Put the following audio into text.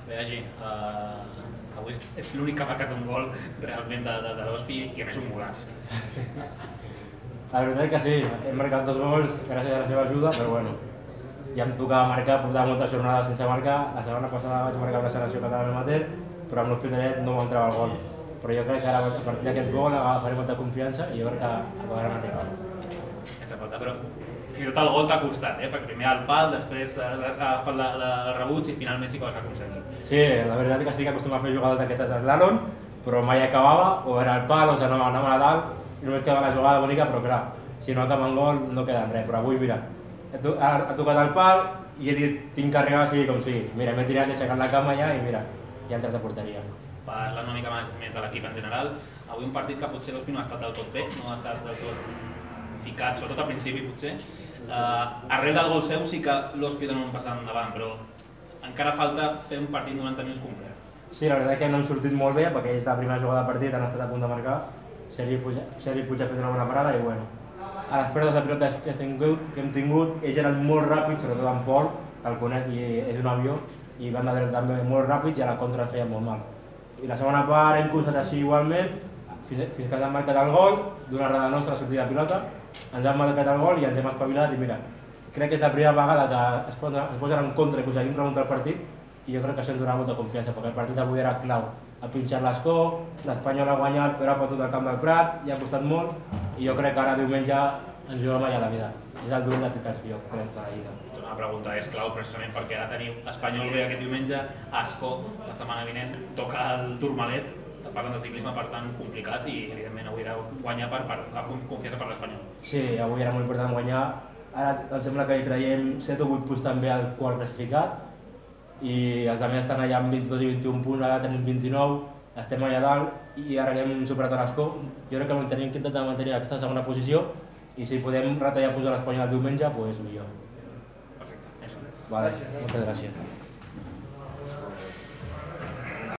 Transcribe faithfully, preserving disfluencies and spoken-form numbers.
Bé, Agi, uh, avui ets l'únic que ha marcat un gol realment de, de, de l'Hospi i a més un golaç. La veritat és que sí, hem marcat dos gols gràcies a la seva ajuda, però bueno, ja em tocava marcar, portava moltes jornades sense marcar. La setmana passada vaig marcar la selecció catalana amateur, però amb l'Hospitalet no m'entrava el gol. Però jo crec que ara, a partir d'aquest gol, agafaré molta confiança i jo crec que acabarem arribant. Exacte, però fins i tot el gol t'ha costat, eh? Perquè primer al pal, després has agafat la, la, el rebuig i finalment sí que ho has aconseguit. Sí, la veritat és que estic acostumat a fer jugades d'aquestes d'eslalom, però mai acabava, o era al pal, o sigui, no anava a dalt, i només quedava la jugada bonica, però clar, si no acaba en gol no queda en res. Però avui, mira, ha tocat el pal i he dit, tinc que arribar sigui com sigui. Mira, m'he tirat, he aixecat la cama ja i mira, ja he entrat a porteria. Parlant una mica més de l'equip en general, avui un partit que potser l'Hospi no ha estat del tot bé, no ha estat del tot ficat, sobretot al principi potser. Uh, arrel del gol seu sí que l'Hospi dona un pas endavant, però encara falta fer un partit noranta minuts complet. Sí, la veritat és que no han sortit molt bé, perquè ells de la primera jugada de partit han estat a punt de marcar. Sergi Puig ha fet una bona parada i bueno, a les pèrdues de pilotes que hem tingut, que hem tingut ells eren molt ràpids, sobretot en Pol, que el conec i és un avió, i van de dret també molt ràpids i a la contra ens feien molt mal. I la segona part hem costat així igualment, fins, fins que ens han marcat el gol, d'una errada nostra sortida de pilota, ens han marcat el gol i ens hem espavilat i mira, crec que és la primera vegada que es posen, es posen en contra i aconseguim remuntar el partit i jo crec que això ens donarà molta confiança perquè el partit d'avui era clau. Ha pinxat l'escó, l'Espanyol ha guanyat però ha fotut el camp del Prat i ha costat molt i jo crec que ara diumenge ens juguem allà a la vida. És el duel de titans que jo crec per la Lliga. La pregunta és clau precisament perquè ara teniu Espanyol bé aquest diumenge, Ascó la setmana vinent, toca el Tourmalet, parlen de ciclisme per tant complicat i evidentment avui era guanyar per, per, per confiança per l'Espanyol. Sí, avui era molt important guanyar. Ara em sembla que hi traiem set o vuit punts també al quart classificat i els altres estan allà amb vint-i-dos i vint-i-un punts, ara tenim vint-i-nou, estem allà dalt i ara que hem superat l'Ascó, jo crec que tenim que intentar mantenir aquesta segona posició i si podem retallar punts a l'Espanyol el diumenge, doncs millor. Perfecte, merci. Vale, moltes gràcies.